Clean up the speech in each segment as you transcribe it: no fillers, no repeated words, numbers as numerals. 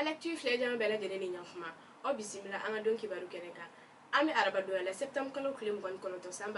lecture filɛ jama bɛɛ lajɛlen ni ɲakuma aw bisimila an ka don kibaru kɛnɛ kan an bɛ araba donya la septembre kalo tile 29 san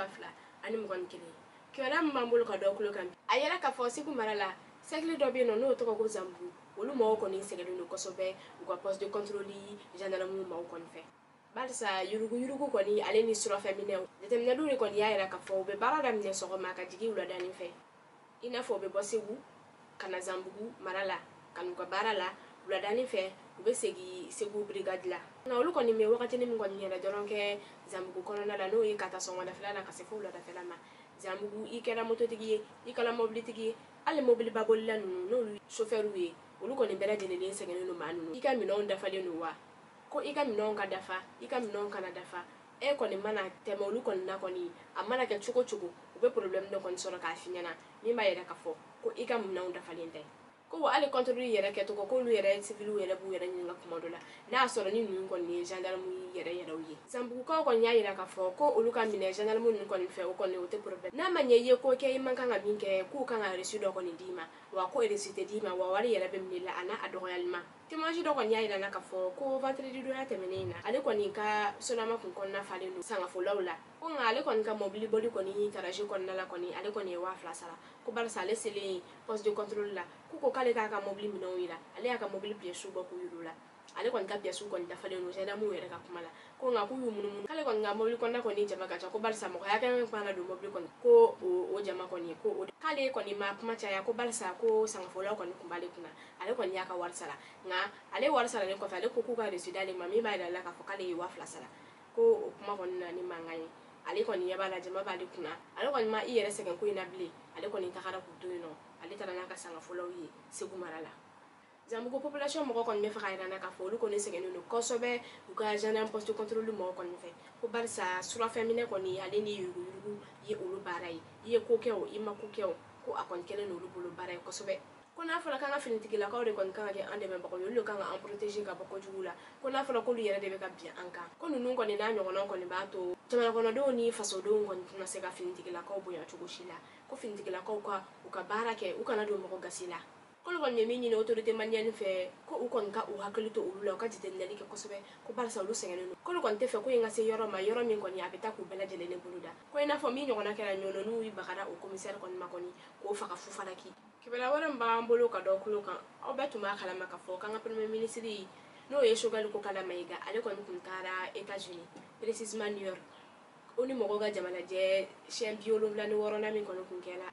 2021 kibaruya min b'an bolo ka dɔ kulo kan a yɛrɛ k'a fɔ Segu mara la sɛgili dɔ bɛ yen nɔ n'o tɔgɔ ko Zambugu olu mɔgɔw kɔni sɛgɛnnen don kosɛbɛ u ka poste de contrôle gendarme mɔgɔw kɔni fɛ barisa yurugu kɔni ale ni surafɛn minɛw jateminɛlu de kɔni y'a yɛrɛ k'a fɔ u bɛ baara daminɛ sɔgɔma ka jigin wuladani fɛ i n'a fɔ u bɛ bɔ Segu ka na Zambugu mara la ka n'u ka baara la wuladani fɛ u bɛ segin Segu brigade la nka olu kɔni bɛ wagatinin min kɔni yɛrɛ dɔrɔn kɛ Zambugu kɔnɔna la n'o ye ka taa sɔgɔmadafɛla la ka se fo wuladafɛla ma Zambugu i kɛra mototigi ye i kɛra mobilitigi ye hali mobiliba bolila ninnu n'olu chauffeur ye olu kɔni bɛɛ lajɛlen sɛgɛnnen don maa ninnu i ka minɛnw dafalen don wa ko i ka minɛnw ka dafa i ka minɛnw kana dafa e kɔni mana tɛmɛ olu kɔni na kɔni a mana kɛ cogo cogo u bɛ problème dɔ kɔni sɔrɔ k'a f'i ɲɛna min b'a yɛrɛ k'a fɔ ko i ka minɛnw dafalen tɛ ko wa hali contrôle yɛrɛ kɛcogo k'olu yɛrɛ civil yɛrɛ b'u yɛrɛ ɲininka kuma dɔ la n'a y'a sɔrɔ ni ninnu kɔni ye gendarme yɛrɛw ye Zambugukaw kɔni y'a yira k'a fɔ ko olu ka minɛ gendarme ninnu kɔni fɛ o kɔni o tɛ problème n'a ma ɲɛ i ye ko kɛ i man kan ka min kɛ k'u kan ka reçu dɔ kɔni d'i ma wa ko reçu tɛ d'i ma wa wari yɛrɛ bɛ minɛ la a n'a dɔgɔyali ma témoignage dɔ kɔni y'a yira k'a fɔ ko vendredi donya tɛmɛnen na ale kɔni ka sonama kun kɔnɔna falen don sangafolaw la ko nka ale kɔni ka mobili boli kɔni garage kɔnɔna la kɔni ale kɔni ye 2000 sara ko barisa ale selen poste de contrôle la ko k'ale k'a ka mobili minɛnw yira ale y'a ka mobili pièces bɔ k'u yir'u la ale kɔni ka pièces kɔni dafalen don gendarme yɛrɛ ka kuma la ko nka k'u y'u munumunu k'ale kɔni ka mobili kɔnɔna kɔni jama ka ca ko barisa mɔgɔ hakɛ min kan ka don mobili kɔnɔ ko o jama kɔni ko k'ale kɔni ma kuma caya ko barisa ko sangafolaw kɔni kun b'ale kunna ale kɔni y'a ka wari sara nka ale wari saralen kɔfɛ ale ko k'u ka reçu d'ale ma min b'a yira k'a fɔ k'ale ye 2000 sara ko o kuma kɔni na ni mankan ye ale kɔni ɲɛ b'a la jama b'ale kunna ale kɔni ma i yɛrɛ sɛgɛn ko in na bilen ale kɔni tagara k'u to yen nɔ ale taara n'a ka sangafolaw ye Segu mara la Zambugu population mɔgɔ kɔni bɛ fɛ ka yira na k'a fɔ olu kɔni sɛgɛnnen don kosɛbɛ u ka gendarme poste de contrôle mɔgɔ kɔni fɛ ko barisa surafɛn minɛ kɔni ale ni yurugu ye olu baara ye i ye ko kɛ o i ma ko kɛ o ko a kɔni kɛlen n'olu bolo baara ye kosɛbɛ ko n'a fɔra k'an ka finitigilakaw de kɔni kan ka kɛ an dɛmɛbagaw ye olu de kan ka an protéger ka bɔ kojugu la ko n'a fɔra k'olu yɛrɛ de bɛ ka bin an kan ko ninnu kɔni n'a ɲɔgɔnnaw kɔni b'a to jamana kɔnɔdenw ni fasodenw kɔni tɛna se ka finitigilakaw bonya cogo si la ko finitigilakaw ka u ka baara kɛ u kana don mɔgɔ gasi la k'olu kɔni bɛ min ɲini autorité malienne fɛ ko u kɔni ka u hakili to olu la u ka jateminɛli kɛ kosɛbɛ ko barisa olu sɛgɛnnen don k'olu kɔni tɛ fɛ ko in ka se yɔrɔ ma yɔrɔ min kɔni a bɛ taa k'u bɛɛ lajɛlen bolo da ko i n'a fɔ min ɲɔgɔnna kɛra ɲɔnɔ n'u bagara o commissaire kɔni ma kɔni k'o faga fufalaki kibaruya wɛrɛ min b'an bolo ka dɔ kulo kan aw bɛɛ tun b'a kalama k'a fɔ k'an ka premier ministre n'o ye Choguel Kokala Mayiga ale kɔni tun taara États-Unis précisément New York o ni mɔgɔw ka jamanajɛ siɲɛ 76 min kɔni kun kɛra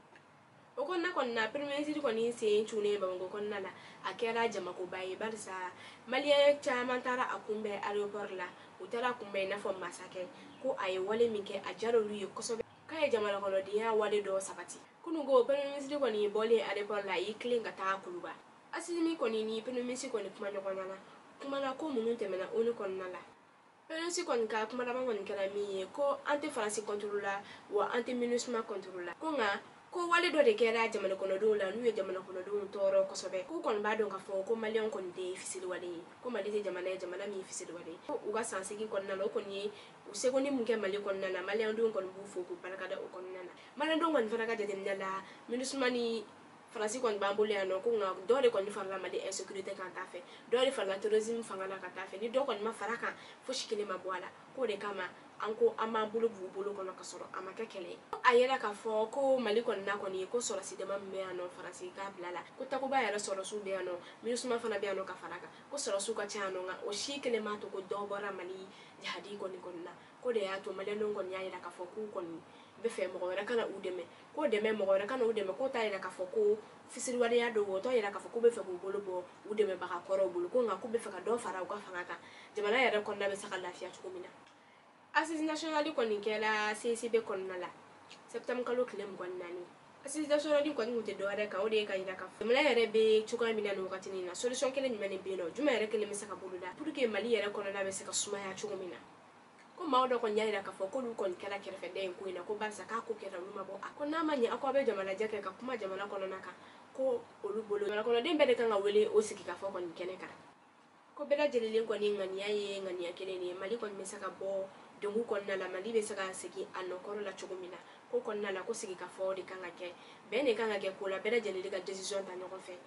o kɔnɔna kɔni na premier ministre kɔni sen cunnen Bamakɔ kɔnɔna la a kɛra jamakoba ye barisa maliyɛn caman taara a kunbɛn aéroport la u taara a kunbɛn i n'a fɔ masakɛ ko a ye wale min kɛ a diyara olu ye kosɛbɛ k'a ye jamana kɔnɔdenya wale dɔ sabati kunun ko premier ministre kɔni bɔlen aéroport la a y'i tilen ka taa Kuluba Assimi kɔni ni premier ministre kɔni kuma ɲɔgɔnna la kumana ko minnu tɛmɛna o ni kɔnɔna la premier ministre kɔni ka kuma laban kɔni kɛra min ye ko an tɛ Faransi contrôle la wa an tɛ MINUSMA contrôle la ko nka ko wale dɔ de kɛra jamana kɔnɔdenw la n'u ye jamana kɔnɔdenw tɔɔrɔ kosɛbɛ k'u kɔni b'a dɔn k'a fɔ ko maliyɛnw kɔni tɛ fisiriwale ye ko Mali tɛ jamana ye jamana min ye fisiriwale ye ko u ka san 8 kɔnɔna la o kɔni ye u segoni mun kɛ Mali kɔnɔna na maliyɛndenw kɔni b'u fo k'u barikada o kɔnɔna na maliyɛndenw kɔni fana ka jateminɛ la MINUSMA ni Faransi kɔni b'an bolo yan nɔ ko nka dɔw de kɔni farala Mali insécurité kan t'a fɛ dɔw de farala terrorisme fanga la ka t'a fɛ ni dɔw kɔni ma fara kan fosi kelen ma bɔ a la k'o de kama an ko an b'an bolo b'u bolo kɔnɔ ka sɔrɔ a ma kɛ kɛlɛ ye a yɛrɛ k'a fɔ ko Mali kɔni na kɔni ko sɔrɔsi dama min bɛ yan nɔ Faransi k'a bila la ko Takuba yɛrɛ sɔrɔsiw bɛ yan nɔ MINUSMA fana bɛ yan nɔ ka fara kan ko sɔrɔsiw ka ca yan nɔ nka o si kelen m'a to ko dɔw bɔra Mali jihadi kɔni na ko de y'a to maliyɛndenw kɔni y'a yira k'a fɔ k'u kɔni bɛ fɛ mɔgɔ wɛrɛ kana u dɛmɛ k'o dɛmɛ mɔgɔ wɛrɛ kana u dɛmɛ k'o t'a yira k'a fɔ ko fisiriwaleya don o t'a yira k'a fɔ k'u bɛ fɛ k'u bolo bɔ u dɛmɛbaga kɔrɔw bolo ko nka k'u bɛ fɛ ka dɔ fara u ka fanga kan jamana yɛrɛ kɔnɔna bɛ se ka lafiya cogo min na assise nationale kɔni kɛra CCB kɔnɔna la septembre kalo tile 24 assise nationale kɔni tun tɛ dɔwɛrɛ kan o de ye ka yira k'a fɔ jamana yɛrɛ bɛ cogoya min na nin wagati in na solution kelen jumɛn de bɛ yen nɔ jumɛn yɛrɛ kelen bɛ se ka bolo da pour que Mali yɛrɛ kɔnɔna bɛ se ka sumaya cogo min na ko maaw dɔ kɔni y'a yira k'a fɔ k'olu kɔni kɛra kɛrɛfɛdɛn in ko in na ko barisa k'a ko kɛra olu ma bɔ a ko n'a ma ɲɛ aw k'aw bɛ jamanajɛ kɛ ka kuma jamana kɔnɔna kan ko olu bolo jamana kɔnɔden bɛɛ de kan ka wele o sigi ka fɔ kɔni kɛnɛ kan ko bɛɛ lajɛlen kɔni ŋaniya ye ŋaniya kelen ye Mali kɔni bɛ se ka bɔ dengu kɔnɔna la Mali bɛ se ka segin a nɔkɔrɔ la cogo min na ko kɔnɔna la ko sigi ka fɔ de kan ka kɛ bɛn de kan ka kɛ ko la bɛɛ lajɛlen de ka décision ta ɲɔgɔn fɛ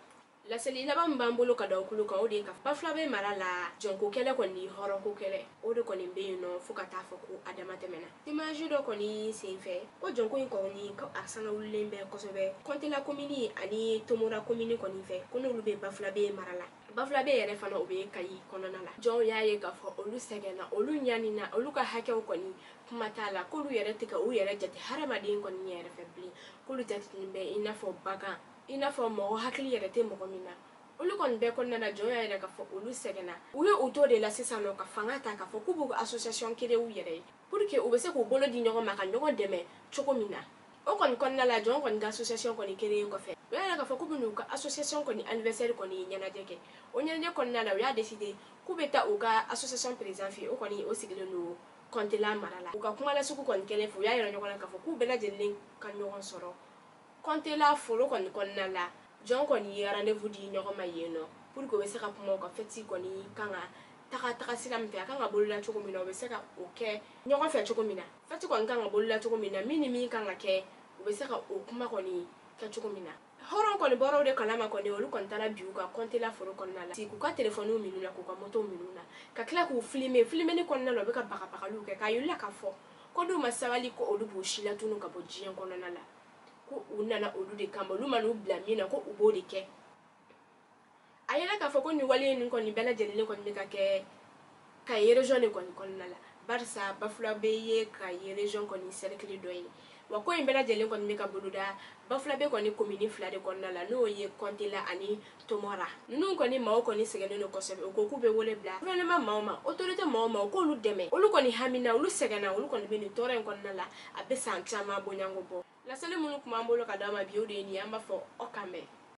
la seli laban bambolo ka daw kulu kan o de ka bafla be mara la jonko kele koni horo ko kele o de koni be yino fuka ta fo ko adama temena image do koni senfe ko jonko in koni ka asana ulembe ko sobe konti la komini ani tomora komini koni fe kono lu be bafla be mara la bafla be yere fana o be kayi konona la jon yaye ka fo olu segena olu nyani na olu ka hakew koni kuma tala ko lu yere tika u yere jati harama din koni yere fe bli ko lu jati be ina fo baga ina fo mo hakili yere te mo komina olu kon be kon na joya yere ka fo olu segena u ye auto de la sisano ka fanga ta ka fo kubu association kede u yere pour que u be se ko bolo di nyogo maka nyogo deme chokomina o kon na la jon kon ga association kon kede ko fe u yere ka fo kubu nu ka association kon anniversaire kon nyana jeke o nyana kon na la u ya décider kube ta u ga association président fi o kon o sigile no konte la marala u ka kuma la suku kon kele fo ya yere nyogo na ka fo ku be la jelen kan nyogo soro konte la folo kon na la jon kon yi rendez-vous di nyogo mayeno pour que we se ka kuma ka feti kon yi kanga taka silam fe kanga bolula choko mina we se ka oke nyogo fe choko mina feti kon kanga bolula choko mina mini kanga ke we se ka o kuma kon yi ka choko mina horon kon boro de kalama kon olu kon tala biu ka konte la folo kon na la si ku ka telephone minuna ku ka moto minuna ka kila ku filmer ni kon na lo be ka baka lu ke ka yulla ka fo ko do masawali ko olu bo shila tunu ka bo jiyan kon na la ko unana olu de kamba lu manu blamina ko ubo de ke ayela ka fo ko ni wali ni ko ni bela jeli ko ni ka ke ka region ni ko na la barsa bafla be ye ka region ko ni cercle do yi wa ko bela jeli ko ni ka buluda bafla be ko ni commune fla de ko na la no ye konti la ani tomora nunu ko ni mawo ko ni segene no ko sebe ko ku be wole bla vraiment mawma autorité mawma ko lu deme olu ko ni hamina olu segena olu ko ni be ni tore ko na la abe santama bonyango bo la sele munu kuma mbolo ka dama biyo de ni amba fo okame